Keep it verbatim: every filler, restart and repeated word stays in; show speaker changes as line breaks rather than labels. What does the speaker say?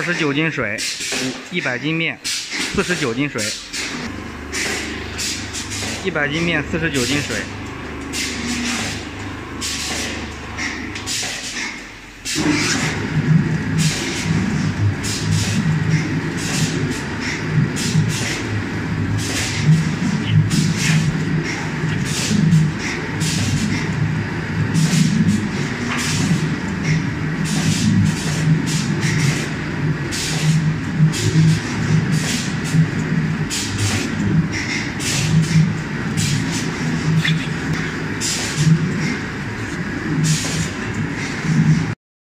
十九斤水，一百斤面，四十九斤水，一百斤面，四十九斤水。